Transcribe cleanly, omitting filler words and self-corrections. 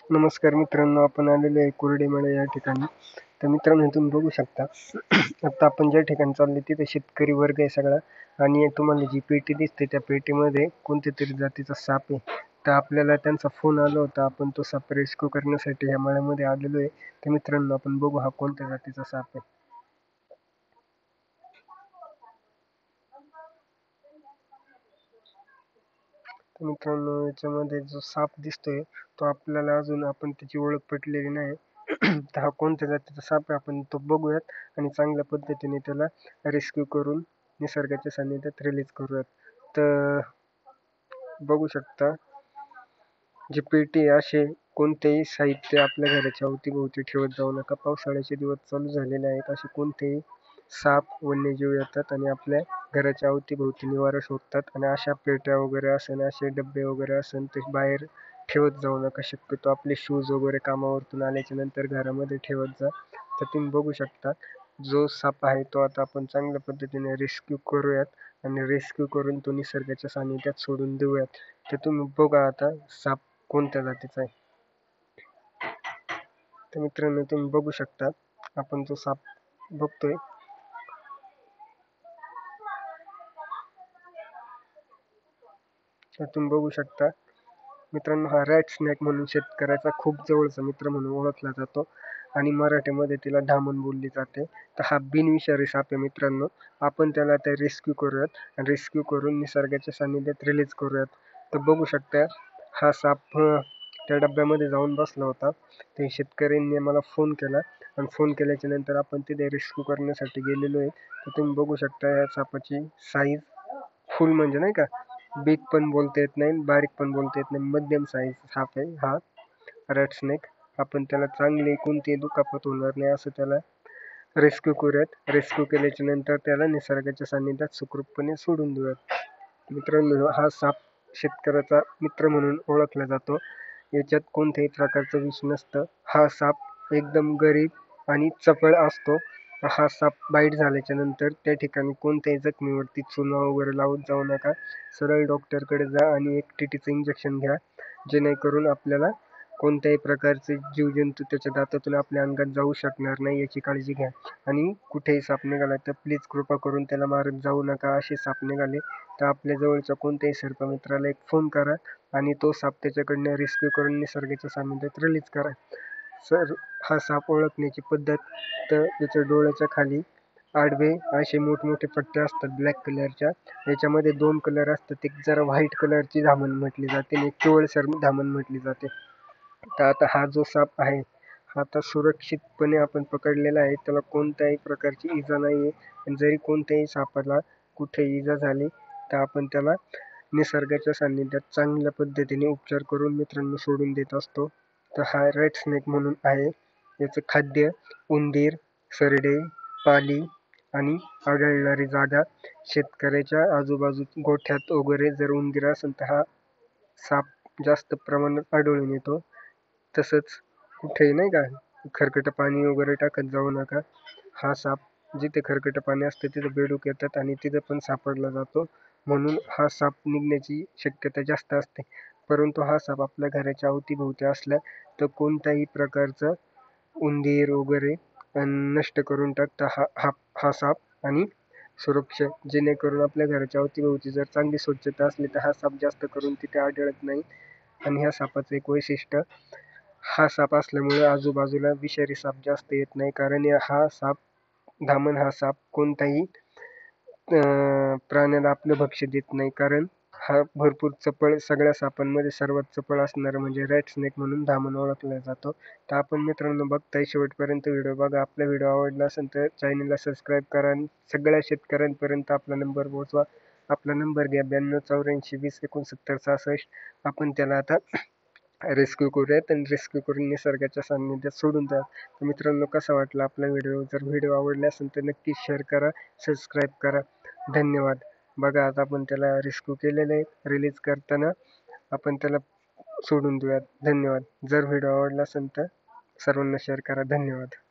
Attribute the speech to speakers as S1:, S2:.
S1: नमस्कार मित्रांनो, आपण आलेलो आहे कुर्डीमाळा या ठिकाणी. तर मित्रांनो, तुम्ही बघू शकता आता आपण ज्या ठिकाणी चाललो तिथे शेतकरी वर्ग आहे सगळा. आणि तुम्हाला जी पेटी दिसते त्या पेटीमध्ये कोणत्या तरी जातीचा साप आहे. तर आपल्याला त्यांचा फोन आला होता, आपण तो साप रेस्क्यू करण्यासाठी ह्या मळ्यामध्ये आलेलो आहे. तर मित्रांनो, आपण बघू हा कोणत्या जातीचा साप आहे. तर मित्रांनो, याच्यामध्ये जो साप दिसतोय तो आपल्याला अजून आपण त्याची ओळख पटलेली नाही. तर हा कोणत्या जातीचा साप आहे आपण तो बघूयात आणि चांगल्या पद्धतीने त्याला रेस्क्यू करून निसर्गाच्या सानिध्यात रिलीज करूयात. तर बघू शकता जी पेटी असे कोणतेही साहित्य आपल्या घराच्या अवतीभोवती ठेवत जाऊ नका. पावसाळ्याचे दिवस चालू झालेले आहेत. असे कोणतेही साप वन्यजीव येतात आणि आपल्या घराच्या अवतीभोवती निवारा शोधतात. आणि अशा पेट्या वगैरे असेल, असे डबे वगैरे असेल ते बाहेर ठेवत जाऊ नका. शक्यतो आपले शूज वगैरे कामावरतून आल्याच्या नंतर घरामध्ये ठेवत जा. तर तुम्ही बघू शकता जो साप आहे तो आता आपण चांगल्या पद्धतीने रेस्क्यू करूयात आणि रेस्क्यू करून तो निसर्गाच्या सानिध्यात सोडून देऊयात. तर तुम्ही बघा आता साप कोणत्या जातीचा आहे. तर मित्रांनो, तुम्ही बघू शकता आपण जो साप बघतोय तर तुम्ही बघू शकता मित्रांनो, हा रॅट स्नॅक म्हणून शेतकऱ्याचा खूप जवळचा मित्र म्हणून ओळखला जातो आणि मराठीमध्ये तिला धामण बोलली जाते. तर हा बिनविषारी साप आहे मित्रांनो. आपण त्याला आता रेस्क्यू करूयात आणि रेस्क्यू करून निसर्गाच्या सानिध्यात रिलीज करूयात. तर बघू शकता हा साप त्या डब्यामध्ये जाऊन बसला होता. ते शेतकऱ्यांनी मला फोन केला आणि फोन केल्याच्या नंतर आपण तिथे रेस्क्यू करण्यासाठी गेलेलो आहे. तर तुम्ही बघू शकता या सापाची साईज फुल म्हणजे नाही का, बिग पण बोलता येत नाही, बारीक पण बोलता येत नाही, मध्यम साईज साप आहे हा रॅट स्नेक. आपण त्याला चांगली कोणतीही दुखापत होणार नाही असं त्याला रेस्क्यू करूयात. रेस्क्यू केल्याच्या नंतर त्याला निसर्गाच्या सानिध्यात सुखरूपपणे सोडून देऊयात. मित्रांनो, हा साप शेतकऱ्याचा मित्र म्हणून ओळखला जातो. याच्यात कोणत्याही प्रकारचं विष नसतं. हा साप एकदम गरीब आणि चपळ असतो. हा साप बाईट झाल्याच्या नंतर त्या ठिकाणी कोणत्याही जखमीवरती चुना वगैरे लावत जाऊ नका. सरळ डॉक्टरकडे जा आणि एक TTचं इंजेक्शन घ्या, जेणेकरून आपल्याला कोणत्याही प्रकारचे जीवजंतू त्याच्या दातातून आपल्या अंगात जाऊ शकणार नाही याची काळजी घ्या. आणि कुठेही साप निघाला तर प्लीज कृपा करून त्याला मारत जाऊ नका. असे साप निघाले तर आपल्या जवळच्या कोणत्याही सर्पमित्राला एक फोन करा आणि तो साप त्याच्याकडनं रेस्क्यू करून निसर्गाच्या सानिध्यात रिलीज करा. हा साप ओळखण्याची पद्धत तर त्याच्या डोळ्याच्या खाली आडवे असे मोठमोठे पट्टे असतात ब्लॅक कलरच्या. याच्यामध्ये 2 कलर असतात, एक जरा व्हाईट कलरची धामण म्हटली जाते आणि एक पिवळसर धामण म्हटली जाते. तर आता हा जो साप आहे हा आता सुरक्षितपणे आपण पकडलेला आहे. त्याला कोणत्याही प्रकारची इजा नाही आहे. आणि जरी कोणत्याही सापाला कुठे इजा झाली तर आपण त्याला निसर्गाच्या सानिध्यात चांगल्या पद्धतीने उपचार करून मित्रांनो सोडून देत असतो. तर हा रेड स्नेक म्हणून आहे. याचं खाद्य उंदीर, सरडे, पाली आणि आढळणारी जागा. शेतकऱ्याच्या आजूबाजू गोठ्यात वगैरे जर उंदीर असेल तर हा साप जास्त प्रमाणात आढळून येतो. तसंच कुठेही नाही का खरकटं पाणी वगैरे टाकत जाऊ नका. हा साप जिथे खरकटं पाणी असतं तिथे बेडूक येतात आणि तिथे पण सापडला जातो. म्हणून हा साप निघण्याची शक्यता जास्त असते. परंतु हा साप आपल्या घराच्या अवतीभोवती असला तर कोणत्याही प्रकारचं उंदीर वगैरे नष्ट करून टाकता हा साप. आणि सुरक्षा जेणेकरून आपल्या घराच्या अवतीभोवती जर चांगली स्वच्छता असली तर हा साप जास्त करून तिथे आढळत नाही. आणि ह्या सापाचं एक वैशिष्ट्य, हा साप असल्यामुळे आजूबाजूला विषारी साप जास्त येत नाही. कारण हा साप धामण हा साप कोणताही प्राण्याला आपलं भक्ष्य देत नाही. कारण हा भरपूर चपळ, सगळ्या सापांमध्ये सर्वात चपळ असणारा म्हणजे रॅट स्नेक म्हणून धामण ओळखला जातो. तर आपण मित्रांनो बघताय शेवटपर्यंत व्हिडिओ बघा. आपला व्हिडिओ आवडला असेल तर चॅनलला सबस्क्राईब करा आणि सगळ्या शेतकऱ्यांपर्यंत आपला नंबर पोहोचवा. आपला नंबर घ्या 9284206966. आपण त्याला आता रेस्क्यू करूयात आणि रेस्क्यू करून निसर्गाच्या सानिध्यात सोडून द्या. तर मित्रांनो, कसा वाटला आपला व्हिडिओ? जर व्हिडिओ आवडला असेल तर नक्कीच शेअर करा, सबस्क्राईब करा. धन्यवाद. बघा आता आपण त्याला रेस्क्यू केलेलं आहे. रिलीज करताना आपण त्याला सोडून देऊयात. धन्यवाद. जर व्हिडिओ आवडला असेल तर सर्वांना शेअर करा. धन्यवाद.